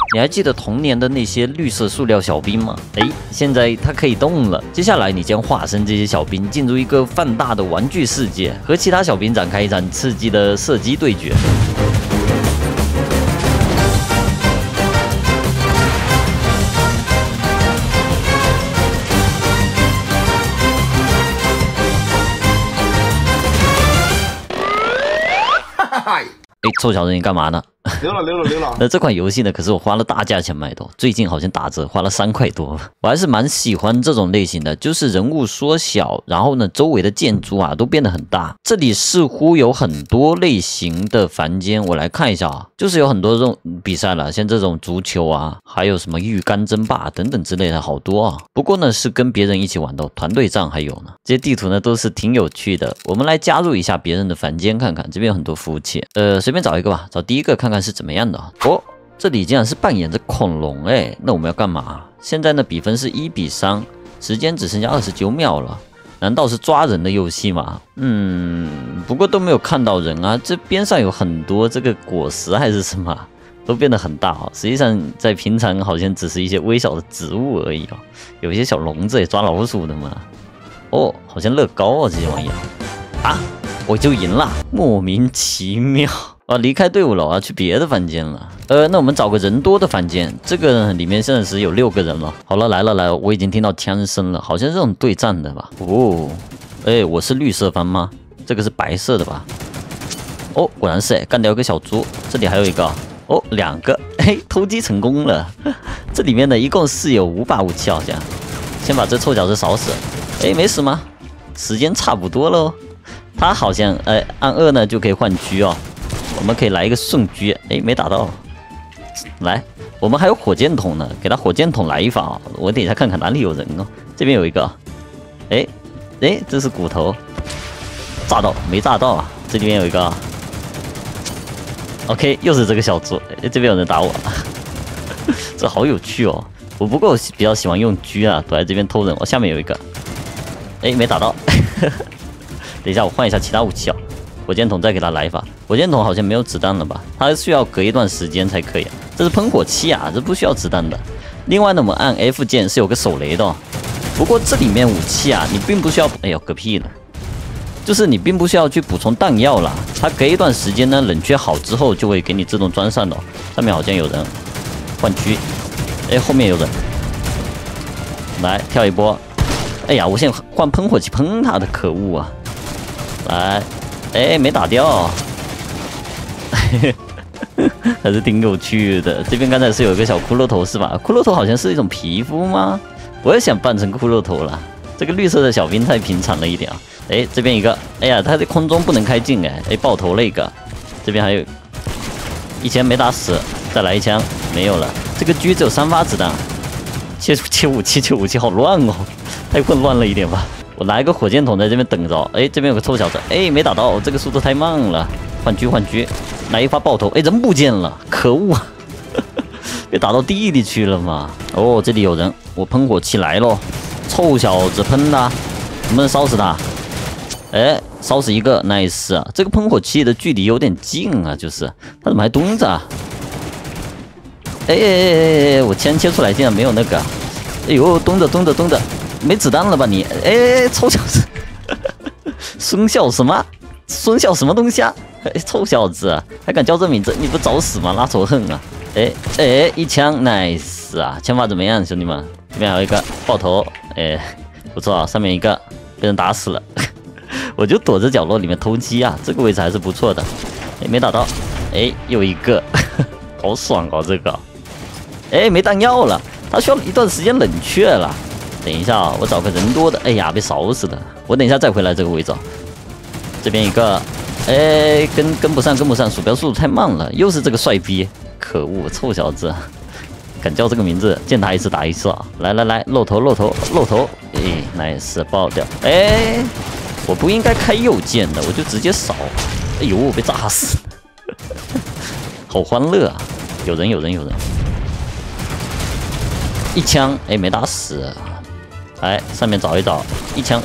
你还记得童年的那些绿色塑料小兵吗？哎，现在它可以动了。接下来你将化身这些小兵，进入一个放大的玩具世界，和其他小兵展开一场刺激的射击对决。哎，臭小子，你干嘛呢？ 溜了。 那这款游戏呢，可是我花了大价钱买的，最近好像打折，花了3块多。我还是蛮喜欢这种类型的，就是人物缩小，然后呢，周围的建筑啊都变得很大。这里似乎有很多类型的房间，我来看一下啊，就是有很多这种比赛了，像这种足球啊，还有什么浴缸争霸等等之类的，好多啊。不过呢，是跟别人一起玩的，团队战还有呢。这些地图呢都是挺有趣的，我们来加入一下别人的房间看看，这边有很多服务器，随便找一个吧，找第一个看看是怎么样的。哦，这里竟然是扮演着恐龙哎，那我们要干嘛？现在呢比分是1比3，时间只剩下29秒了，难道是抓人的游戏吗？不过都没有看到人啊，这边上有很多这个果实还是什么，都变得很大哦。实际上在平常好像只是一些微小的植物而已哦，有一些小笼子也抓老鼠的嘛。哦，好像乐高啊这些玩意啊，我就赢了，莫名其妙。离开队伍了，我要去别的房间了。那我们找个人多的房间。这个里面现在是有6个人了。好了，来了，我已经听到枪声了，好像是这种对战的吧？哦，哎，我是绿色方吗？这个是白色的吧？哦，果然是哎，干掉一个小猪。这里还有一个，哦，2个，嘿，偷鸡成功了。这里面呢，一共是有5把武器，好像。先把这臭小子扫死。哎，没死吗？时间差不多喽。他好像，按2呢就可以换狙哦。我们可以来一个顺狙，哎，没打到。来，我们还有火箭筒呢，给他火箭筒来一发。我等一下看看哪里有人哦。这边有一个，哎，这是骨头，炸到没炸到啊？这里面有一个 ，OK， 又是这个小猪。哎，这边有人打我，这好有趣哦。我不过比较喜欢用狙啊，躲在这边偷人。我下面有一个，哎，没打到。等一下，我换一下其他武器哦。火箭筒再给他来一发，火箭筒好像没有子弹了吧？它需要隔一段时间才可以。这是喷火器啊，这不需要子弹的。另外呢，我们按 F 键是有个手雷的哦。不过这里面武器啊，你并不需要，哎呦，嗝屁了，就是你并不需要去补充弹药啦。它隔一段时间呢，冷却好之后就会给你自动装上的哦。上面好像有人，换狙，哎，后面有人，来跳一波。哎呀，我现在换喷火器喷他的，可恶啊！来。哎，没打掉，还是挺有趣的。这边刚才是有一个小骷髅头是吧？骷髅头好像是一种皮肤吗？我也想扮成骷髅头了。这个绿色的小兵太平常了一点啊。哎，这边一个，哎呀，他在空中不能开镜哎，爆头了一个。这边还有一枪没打死，再来一枪没有了。这个狙只有3发子弹，切武器好乱哦，太混乱了一点吧。我拿一个火箭筒在这边等着，哎，这边有个臭小子，哎，没打到，这个速度太慢了，换狙，来一发爆头，哎，人不见了，可恶啊，被打到地里去了嘛。哦，这里有人，我喷火器来咯，臭小子喷他，能不能烧死他？哎，烧死一个 ，nice 啊，这个喷火器的距离有点近啊，就是他怎么还蹲着啊？哎，我枪切出来竟然没有那个，哎呦，蹲着。没子弹了吧你？哎，臭小子，孙笑什么东西啊？哎，臭小子，还敢叫这名字？你不找死吗？拉仇恨啊！哎，一枪 ，nice 啊！枪法怎么样，兄弟们？这边还有一个爆头，哎，不错啊！上面一个被人打死了，我就躲在角落里面偷鸡啊！这个位置还是不错的。哎，没打到，哎，又一个，好爽哦这个！哎，没弹药了，它需要一段时间冷却了。等一下啊，我找个人多的。哎呀，被烧死了！我等一下再回来这个位置。这边一个，哎，跟不上，鼠标速度太慢了。又是这个帅逼，可恶，臭小子，敢叫这个名字，见他一次打一次啊！来，露头，哎，nice，爆掉。哎，我不应该开右键的，我就直接扫。哎呦，被炸死，好欢乐啊！有人，一枪，哎，没打死。来，上面找一找，一枪，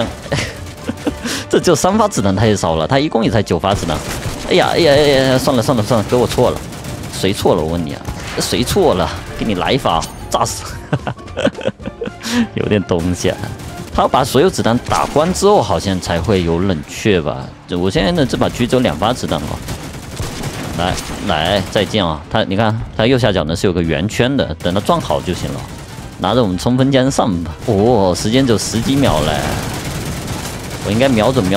这只有3发子弹太少了，他一共也才9发子弹。哎呀，算了，哥我错了，谁错了？我问你啊， 这谁错了？给你来一发，炸死！有点东西啊。他要把所有子弹打光之后，好像才会有冷却吧？我现在呢，这把狙只有2发子弹了。来，再见啊！你看，它右下角呢是有个圆圈的，等它撞好就行了。拿着我们冲锋枪上吧。哦，时间只有10几秒嘞。我应该瞄准，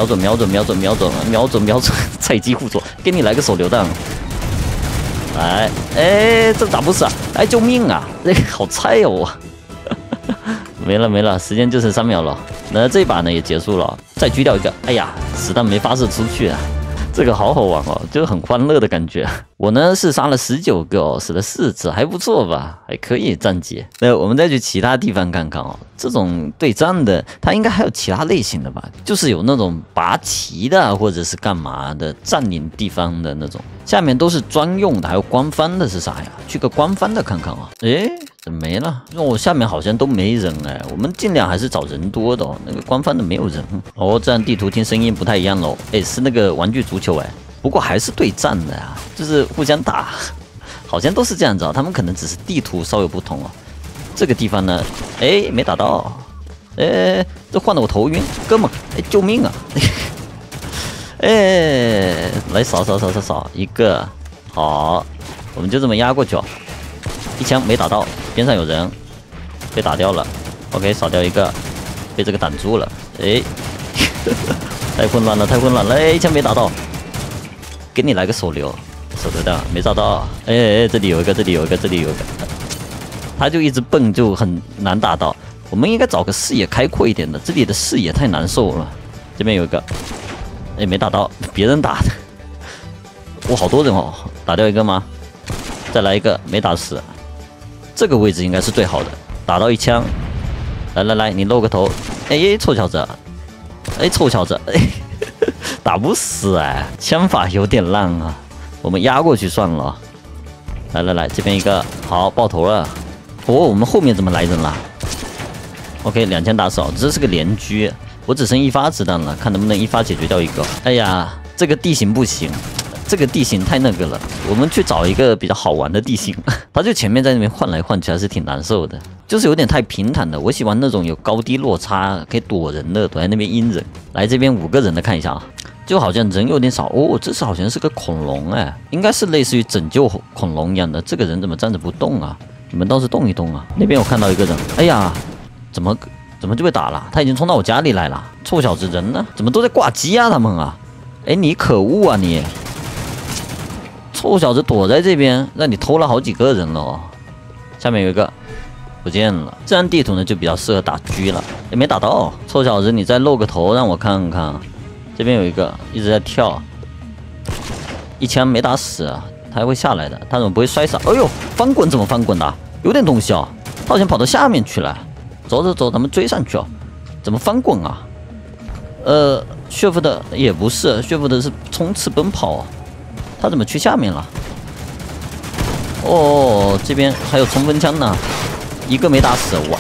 菜鸡互啄，给你来个手榴弹。来，哎，这打不死啊！哎，救命啊！这个好菜哦。没了，时间就剩3秒了。那这一把呢也结束了，再狙掉一个。哎呀，子弹没发射出去啊！这个好好玩哦，就是很欢乐的感觉。我呢是杀了19个哦，死了4次，还不错吧？还可以战绩。那我们再去其他地方看看哦。这种对战的，它应该还有其他类型的吧？就是有那种拔旗的，或者是干嘛的，占领地方的那种。下面都是专用的，还有官方的是啥呀？去个官方的看看啊。诶，怎么没了？因为我下面好像都没人哎，我们尽量还是找人多的哦。那个官方的没有人哦，这样地图听声音不太一样喽。哎，是那个玩具足球哎，不过还是对战的呀，就是互相打，好像都是这样子啊。他们可能只是地图稍有不同哦。这个地方呢，哎，没打到，哎，这换得我头晕，哥们，哎，救命啊！哎，来扫一个，好，我们就这么压过去哦。一枪没打到，边上有人，被打掉了。OK， 扫掉一个，被这个挡住了。哎，太混乱了，哎，一枪没打到，给你来个手榴弹，没找到。哎，这里有一个，他就一直蹦，就很难打到。我们应该找个视野开阔一点的，这里的视野太难受了。这边有一个，哎，没打到，别人打的。哇，好多人哦，打掉一个吗？再来一个，没打死。这个位置应该是最好的，打到一枪。来，你露个头。哎，臭小子，哎，打不死哎，枪法有点烂啊。我们压过去算了。来，这边一个，好，爆头了。哦，我们后面怎么来人了 ？OK， 2枪打死，这是个连狙，我只剩1发子弹了，看能不能1发解决掉一个。哎呀，这个地形不行，这个地形太那个了，我们去找一个比较好玩的地形。他就前面在那边换来换去，还是挺难受的，就是有点太平坦的。我喜欢那种有高低落差，可以躲人的，躲在那边阴人。来这边5个人的看一下啊。就好像人有点少哦，这是好像是个恐龙哎，应该是类似于拯救恐龙一样的。这个人怎么站着不动啊？你们倒是动一动啊！那边我看到一个人，哎呀，怎么就被打了？他已经冲到我家里来了，臭小子人呢？怎么都在挂机啊他们啊？哎，你可恶啊你！臭小子躲在这边，让你偷了好几个人了哦。下面有一个不见了，这张地图呢就比较适合打狙了，也没打到。臭小子，你再露个头让我看看。这边有一个一直在跳，一枪没打死啊，他还会下来的，他怎么不会摔死？哎呦，翻滚怎么翻滚的？有点东西哦，他好像跑到下面去了。走，咱们追上去哦。怎么翻滚啊？Shift 也不是，Shift 是冲刺奔跑哦。他怎么去下面了？哦，这边还有冲锋枪呢，一个没打死，哇！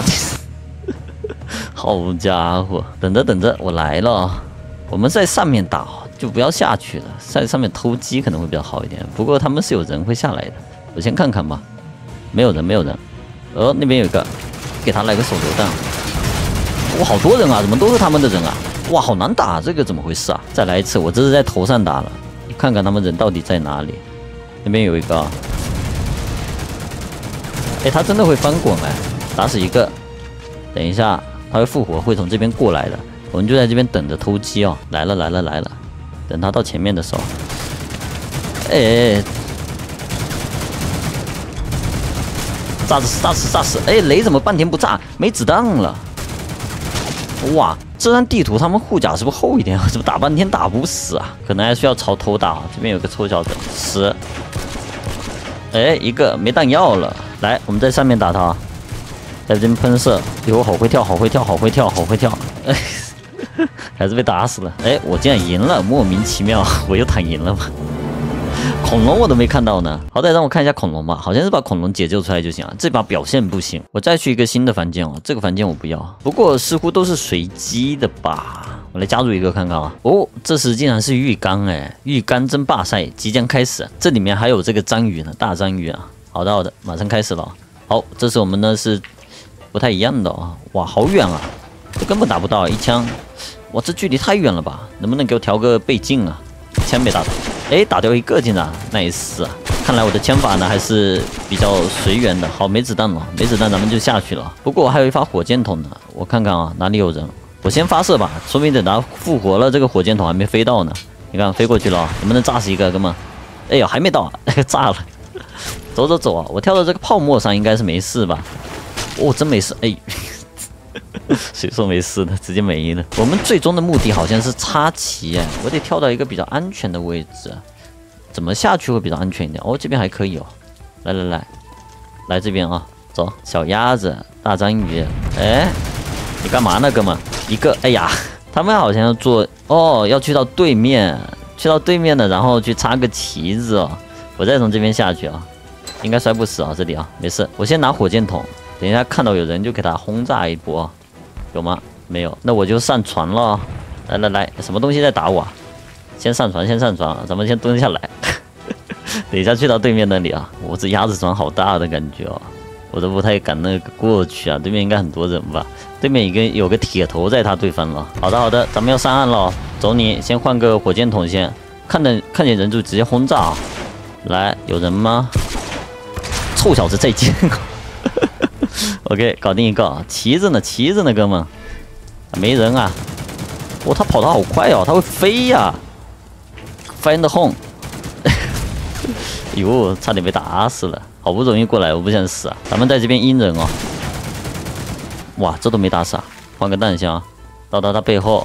好家伙，等着，我来了。我们在上面打，就不要下去了，在上面偷鸡可能会比较好一点。不过他们是有人会下来的，我先看看吧。没有人。那边有一个，给他来个手榴弹。哇，好多人啊，怎么都是他们的人啊？哇，好难打，这个怎么回事啊？再来一次，我这是在头上打了，你看看他们人到底在哪里。那边有一个，哎，他真的会翻滚哎，打死一个。等一下，他会复活，会从这边过来的。我们就在这边等着偷鸡哦，来了，等他到前面的时候，哎，炸死！哎，雷怎么半天不炸？没子弹了！哇，这张地图他们护甲是不是厚一点？怎么打半天打不死啊？可能还需要朝头打。这边有个臭小子，10。哎，一个没弹药了。来，我们在上面打他，在这边喷射。哟，好会跳！哎。还是被打死了。哎，我竟然赢了，莫名其妙，我又躺赢了吗？恐龙我都没看到呢，好歹让我看一下恐龙吧，好像是把恐龙解救出来就行了。这把表现不行，我再去一个新的房间哦。这个房间我不要，不过似乎都是随机的吧。我来加入一个看看啊。哦，这时竟然是浴缸哎，浴缸争霸赛即将开始。这里面还有这个章鱼呢，大章鱼啊。 好的好的，马上开始了。好，这次我们呢是不太一样的啊。哇，好远啊，这根本打不到一枪。哇，这距离太远了吧？能不能给我调个倍镜啊？一枪没打到，哎，打掉一个竟然，nice啊！看来我的枪法呢还是比较随缘的。好，没子弹了，没子弹咱们就下去了。不过我还有一发火箭筒呢，我看看啊，哪里有人？我先发射吧，说不定等他复活了，这个火箭筒还没飞到呢。你看飞过去了，能不能炸死一个，哥们？哎呦，还没到啊，炸了！走走走啊，我跳到这个泡沫上应该是没事吧？哦，真没事，哎。谁说没事的，直接没了。我们最终的目的好像是插旗哎，我得跳到一个比较安全的位置。怎么下去会比较安全一点？哦，这边还可以哦。来来来，来这边啊，走，小鸭子、大章鱼。哎，你干嘛呢，哥们？一个，哎呀，他们好像要做哦，要去到对面，去到对面的，然后去插个旗子哦。我再从这边下去啊，应该摔不死啊，这里啊，没事。我先拿火箭筒。等一下看到有人就给他轰炸一波，有吗？没有，那我就上船了。来来来，什么东西在打我？先上船，先上船，咱们先蹲下来。等一下去到对面那里啊，我这鸭子船好大的感觉哦，我都不太敢那个过去啊。对面应该很多人吧？对面有个铁头在他对方了。好的好的，咱们要上岸了，走你，先换个火箭筒先。看见人就直接轰炸啊！来，有人吗？臭小子再见。OK， 搞定一个，骑着呢，骑着呢，哥们，没人啊！哦，他跑得好快哦，他会飞呀！Find home， 哟，差点被打死了，好不容易过来，我不想死啊！咱们在这边阴人哦。哇，这都没打死啊！换个弹箱，到他背后。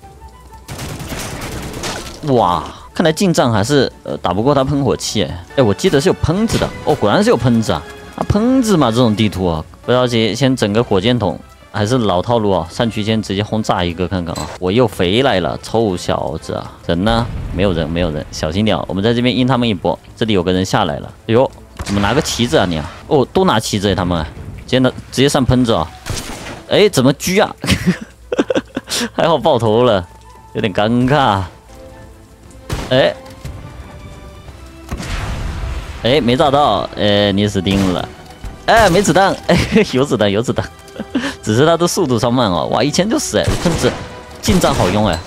哇，看来近战还是打不过他喷火器哎，我记得是有喷子的哦，果然是有喷子啊！啊，喷子嘛，这种地图啊。不着急，先整个火箭筒，还是老套路啊！上去先直接轰炸一个看看啊！我又回来了，臭小子啊！人呢？没有人，没有人，小心点！我们在这边阴他们一波。这里有个人下来了，哎呦，怎么拿个旗子啊你啊？哦，都拿旗子他们，直接上喷子啊！哎，怎么狙啊？还好爆头了，有点尴尬。哎，没炸到，哎，你死定了。哎，没子弹，哎，有子弹，有子弹，只是它的速度超慢哦。哇，1000就死哎，喷子近战好用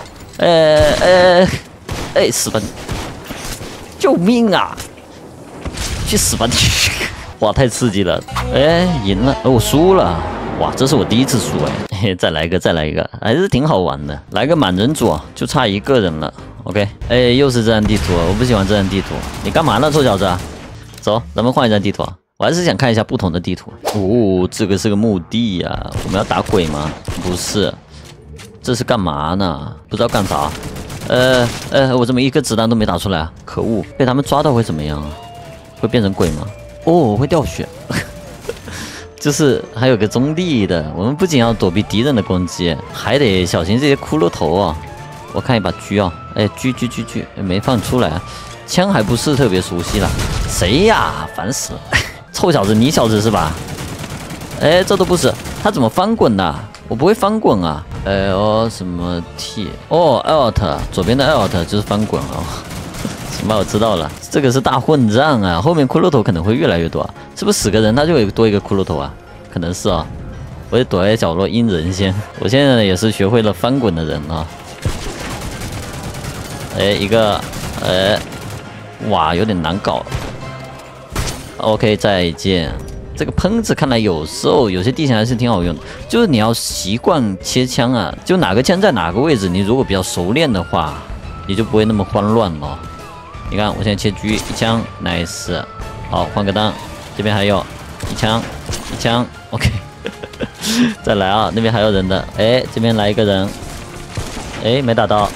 哎，死吧你！救命啊！去死吧你！哇，太刺激了！哎，赢了，我输了。哇，这是我第一次输哎！再来一个，再来一个，还是挺好玩的。来个满人组，就差一个人了。OK， 哎，又是这张地图，我不喜欢这张地图。你干嘛呢，臭小子？走，咱们换一张地图啊！我还是想看一下不同的地图。哦，这个是个墓地呀，我们要打鬼吗？不是，这是干嘛呢？不知道干啥。我怎么一个子弹都没打出来啊？可恶，被他们抓到会怎么样啊？会变成鬼吗？哦，会掉血。就是还有个中立的，我们不仅要躲避敌人的攻击，还得小心这些骷髅头啊。我看一把狙啊，哎，狙，没放出来，枪还不是特别熟悉了。谁呀？烦死了！臭小子，你小子是吧？哎，这都不是，他怎么翻滚的？我不会翻滚啊。什么 T？ 哦 ，Alt， 左边的 Alt 就是翻滚啊。行吧，我知道了，这个是大混战啊，后面骷髅头可能会越来越多啊。是不是死个人他就会多一个骷髅头啊？可能是啊。我得躲在角落阴人先。我现在也是学会了翻滚的人啊。哎，一个，哇，有点难搞。OK， 再见。这个喷子看来有时候有些地形还是挺好用的，就是你要习惯切枪啊，就哪个枪在哪个位置，你如果比较熟练的话，你就不会那么慌乱了。你看，我现在切狙一枪 ，nice。好，换个弹，这边还有一枪，OK。再来啊，那边还有人的，哎，这边来一个人，哎，没打到，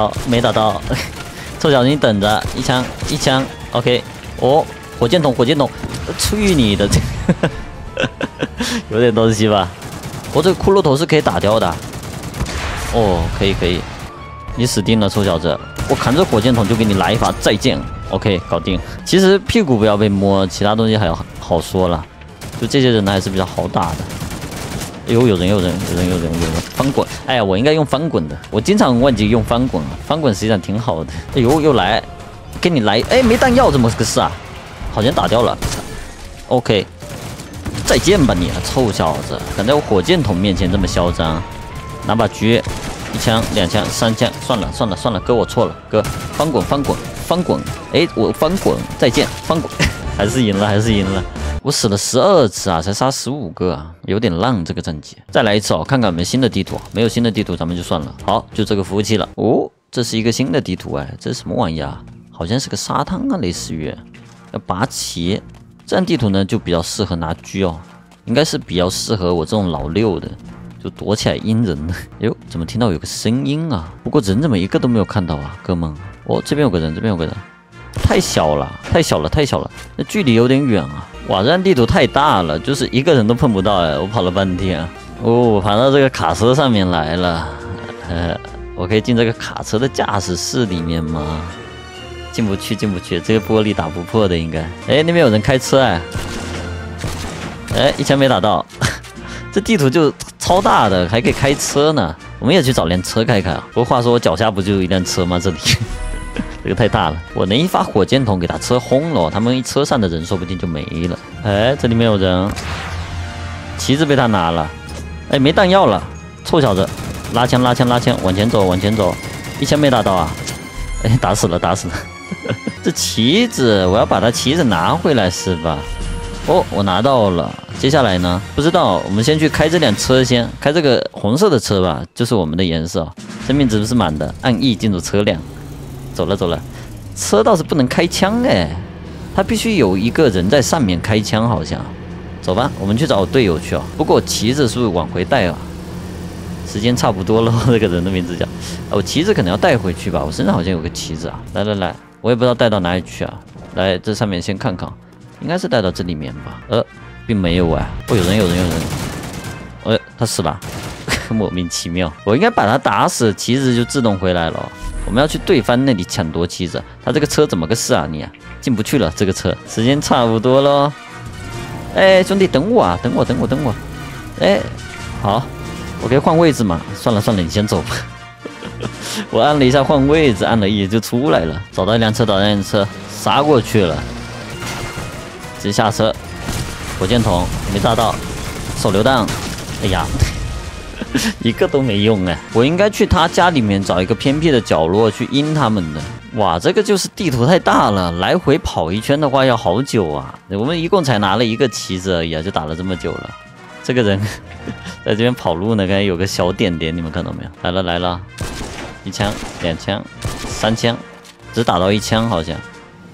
臭小子，你等着，一枪 ，OK。哦，火箭筒，去你的！有点东西吧？我这个骷髅头是可以打掉的。哦，可以，你死定了，臭小子！我扛着火箭筒就给你来一发，再见。OK， 搞定。其实屁股不要被摸，其他东西还好说了。就这些人呢，还是比较好打的。哎呦，有人！翻滚！哎呀，我应该用翻滚的，我经常忘记用翻滚了。翻滚实际上挺好的。哎呦，又来，给你来！哎，没弹药，怎么个事啊？好像打掉了。 OK， 再见吧你啊，臭小子！敢在我火箭筒面前这么嚣张？拿把狙，一枪、2枪、3枪，算了，哥我错了，哥，翻滚！哎，我翻滚，再见，翻滚，还是赢了。我死了12次啊，才杀15个啊，有点浪这个战绩。再来一次哦，看看有没有新的地图。没有新的地图咱们就算了。好，就这个服务器了。哦，这是一个新的地图哎，这是什么玩意啊？好像是个沙滩啊，类似于要拔旗。这样地图呢就比较适合拿狙哦，应该是比较适合我这种老六的，就躲起来阴人的。哎呦，怎么听到有个声音啊？不过人怎么一个都没有看到啊，哥们。哦，这边有个人，太小了，那距离有点远啊。哇，这样地图太大了，就是一个人都碰不到哎！我跑了半天啊，哦，我跑到这个卡车上面来了。我可以进这个卡车的驾驶室里面吗？进不去，这个玻璃打不破的应该。哎，那边有人开车哎！哎，一枪没打到。这地图就超大的，还可以开车呢。我们也去找辆车开开啊。不过话说，我脚下不就有一辆车吗？这里。这个太大了，我能一发火箭筒给他车轰了，他们车上的人说不定就没了。哎，这里面有人，旗子被他拿了，哎，没弹药了，臭小子，拉枪，往前走，一枪没打到啊，哎，打死了。这旗子，我要把他旗子拿回来是吧？哦，我拿到了，接下来呢？不知道，我们先去开这辆车先，开这个红色的车吧，就是我们的颜色，生命值是满的，按 E 进入车辆。走了，车倒是不能开枪哎，他必须有一个人在上面开枪，好像。走吧，我们去找我队友去哦。不过旗子是不是往回带啊？时间差不多了，这个人的名字叫……我旗子可能要带回去吧，我身上好像有个旗子啊。来，我也不知道带到哪里去啊。来，这上面先看看，应该是带到这里面吧？并没有啊。哦，有人。他死了，莫名其妙。我应该把他打死，旗子就自动回来了。我们要去对方那里抢夺旗子，他这个车怎么个事啊？你啊，进不去了，这个车。时间差不多咯。哎，兄弟，等我啊，等我。哎，好，我可以换位置嘛？算了，你先走吧。我按了一下换位置，按了E就出来了。找到一辆车，杀过去了。直接下车，火箭筒没炸到，手榴弹，哎呀。一个都没用哎！我应该去他家里面找一个偏僻的角落去阴他们的。哇，这个就是地图太大了，来回跑一圈的话要好久啊。我们一共才拿了一个旗子而已啊，就打了这么久了。这个人在这边跑路呢，刚才有个小点点，你们看到没有？来了，1枪、2枪、3枪，只打到1枪好像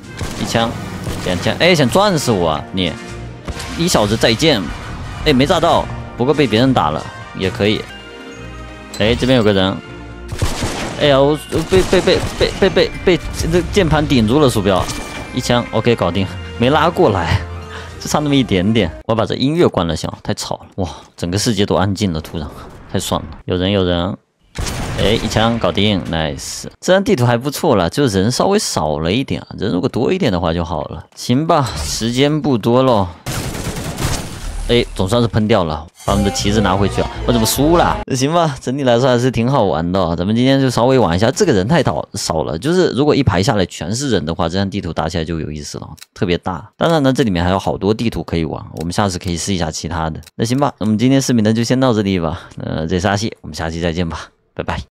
，1枪、2枪，哎，想撞死我啊你！一小子再见，哎，没炸到，不过被别人打了。也可以，哎，这边有个人，哎呀，我被这键盘顶住了鼠标，1枪 OK 搞定，没拉过来，就差那么一点点。我把这音乐关了行，太吵了，哇，整个世界都安静了，突然太爽了。有人，哎，1枪搞定 ，nice。这张地图还不错了，就是人稍微少了一点，人如果多一点的话就好了。行吧，时间不多咯。哎，总算是喷掉了，把我们的旗子拿回去啊！我怎么输了？行吧，整体来说还是挺好玩的。咱们今天就稍微玩一下，这个人太少了，就是如果一排下来全是人的话，这样地图打起来就有意思了，特别大。当然呢，这里面还有好多地图可以玩，我们下次可以试一下其他的。那行吧，我们今天视频呢就先到这里吧。这是阿西，我们下期再见吧，拜拜。